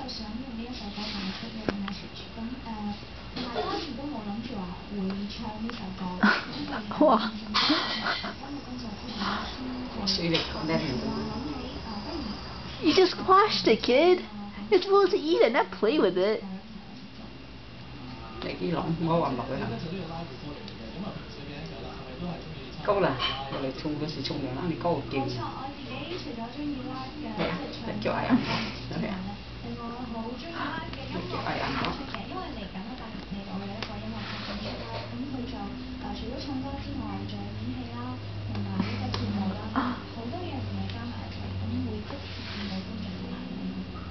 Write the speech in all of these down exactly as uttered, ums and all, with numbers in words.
想用呢一首歌彈出呢個 message。咁誒，大家當時都冇諗住話會唱呢首歌，因為哇！ 因為工作之後咧，先至話諗起誒，不如 You just squashed it, kid. You're supposed to eat it, not play with it. 你啲浪我混落去係高啦，我哋沖嗰時沖涼啦，你高個勁。 冇錯，我自己除咗中意 live 嘅即係唱歌之外咧，另外我好中意 live 嘅音樂演出嘅，因為嚟緊咧八月四號有一個音樂劇演出啦，咁佢就誒除咗唱歌之外，仲有演戲啦，同埋呢個跳舞啦，好多樣嘢加埋一齊，咁會即時見到觀眾嘅反應。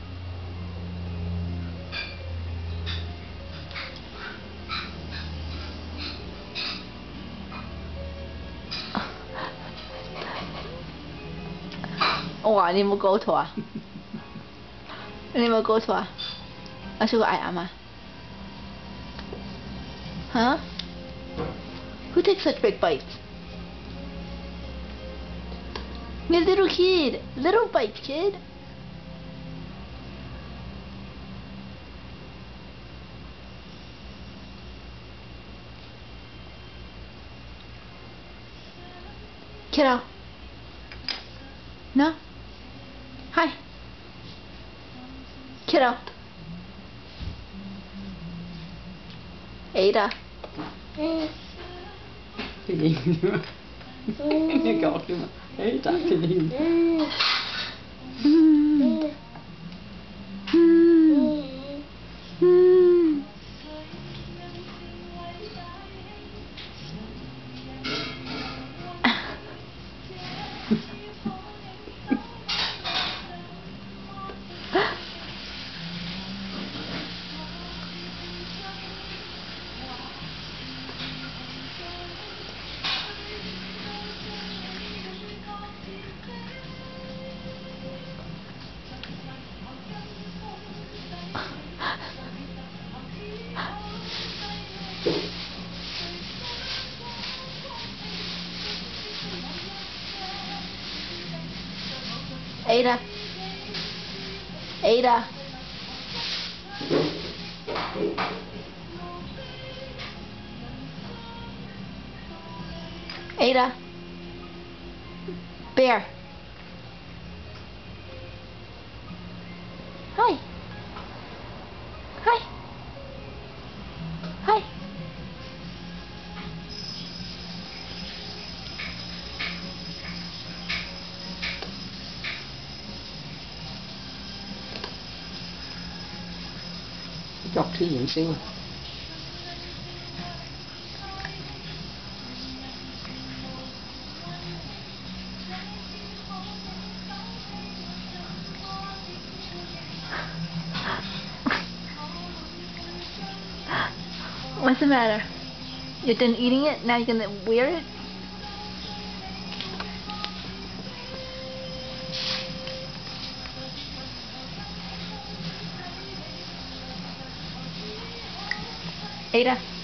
哇！你有冇搞錯啊？你有冇搞錯啊？我試過嗌阿媽。Huh? Who takes such big bites? You're a little kid. Little bites, kid. Kiddo. No? Hi. Kiddo. Ada. 佢認啫嘛，你講啫嘛，誒咋佢認？ 嗯嗯嗯。Ada. Ada. Ada. Bear. Hi. Hi. Hi. Chọc thi diễn siêu. What's the matter? You're done eating it? Now you're gonna wear it? Ada.